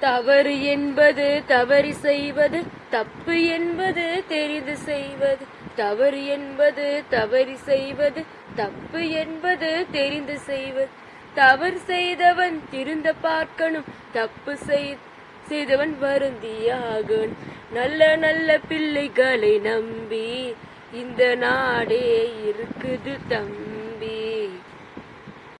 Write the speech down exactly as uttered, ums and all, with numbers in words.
தவறு என்பது தவறி செய்வது, தப்பு என்பது தெரிந்து செய்வது. தவறு என்பது தவறி செய்வது, தப்பு என்பது தெரிந்து செய்வது. தவறு செய்தவன் திருந்த பார்க்கணும், தப்பு செய்தவன் வருந்தியாகணும். நல்ல நல்ல பிள்ளைகளை நம்பி இந்த நாடே இருக்குது தம்பி.